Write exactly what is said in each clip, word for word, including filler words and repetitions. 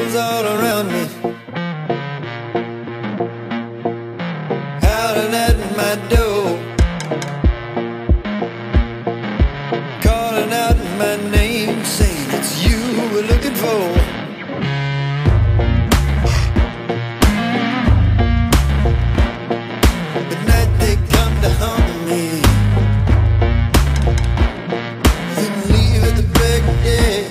Wolves all around me, howling at my door, calling out my name, saying it's you we're looking for. At night they come to haunt me, then leave at the break of day.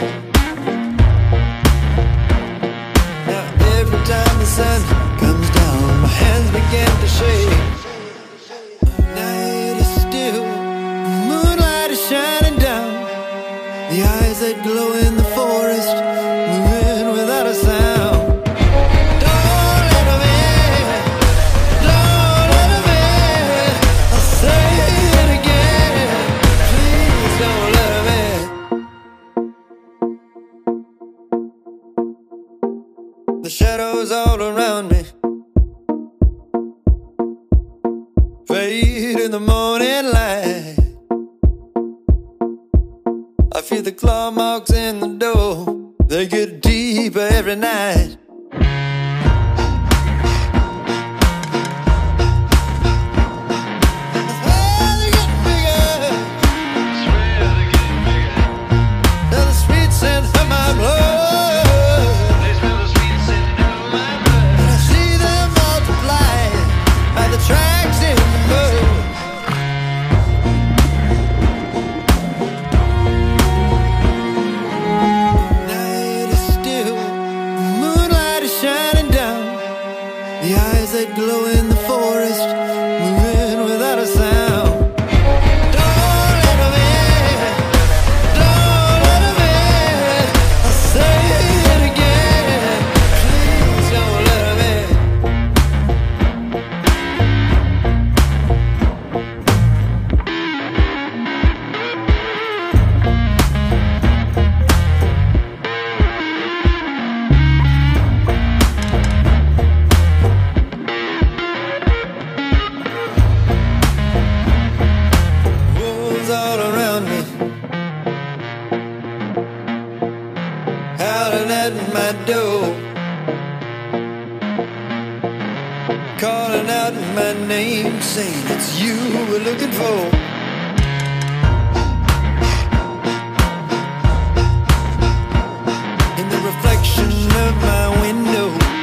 Now every time the sun comes down, my hands begin to shake. Night is still, the moonlight is shining down. The eyes that glow in the forest move in without a sound. Don't let 'em in, don't let 'em in. I'll say it again, please don't let 'em in. The shadows all around me fade in the morning light. I feel the claw marks in the door, they get deeper every night. Oh, they get bigger. Now the sweet scent of my blood, and I see them multiply by the tracks in the mud. Shining down, the eyes that glow in the forest move in without a sound. Don't let 'em in, don't let 'em in. I'll say it again, please don't let 'em in. All around me, howling at my door, calling out my name, saying it's you we're looking for. In the reflection of my window,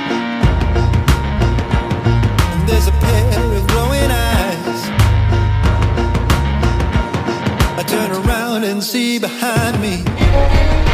there's a pair of glowing eyes. I turn around and see behind me